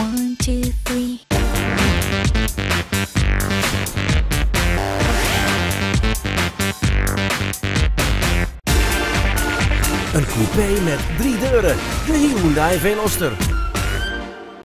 1, 2, 3. Een coupé met 3 deuren. De Hyundai Veloster.